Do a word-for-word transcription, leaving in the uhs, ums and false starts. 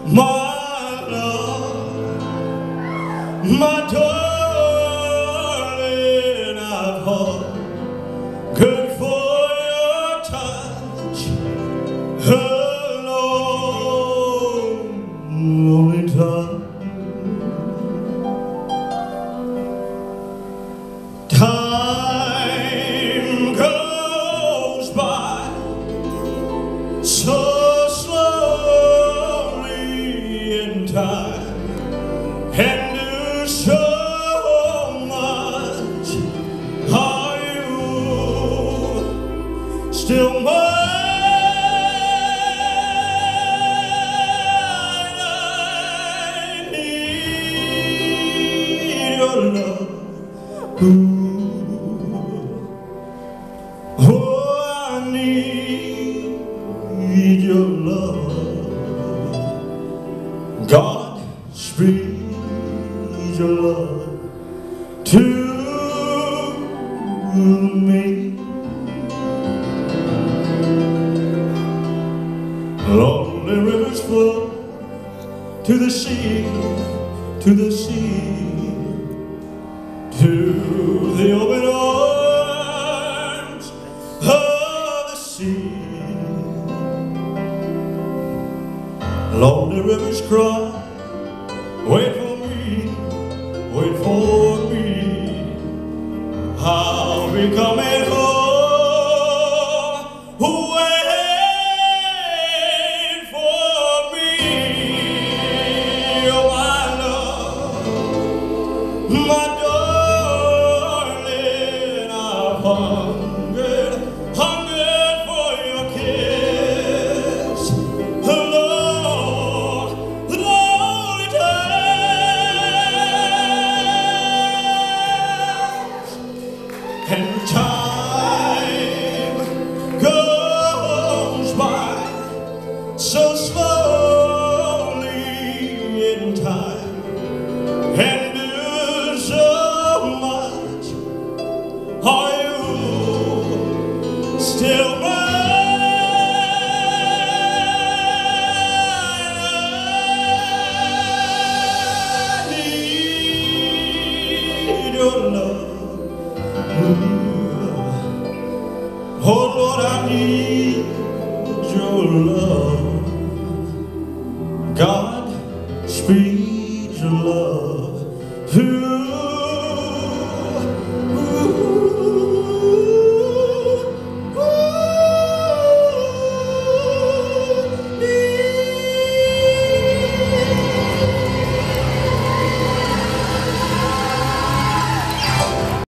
my love, my darling, I've hungered for your touch alone, lonely time. Time goes by so slowly in time, and there's so much. Are you still mine? I need your love. Ooh. Oh, I need your love. God, speed your love to me. Lonely rivers flow to the sea, to the sea, to the open arms of the sea. Lonely rivers cry, wait for me, wait for me. I'll be coming home, wait for me. Oh, I love my darling, I've hungered, hungered for your kiss. The Lord, the lonely times, and time goes by so slow.